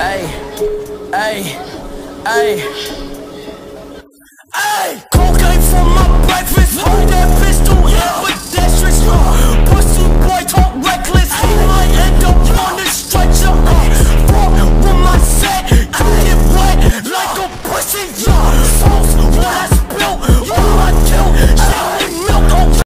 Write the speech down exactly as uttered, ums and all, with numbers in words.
Ay, ay, ay, ay. Cocaine for my breakfast. Hold that pistol, yeah.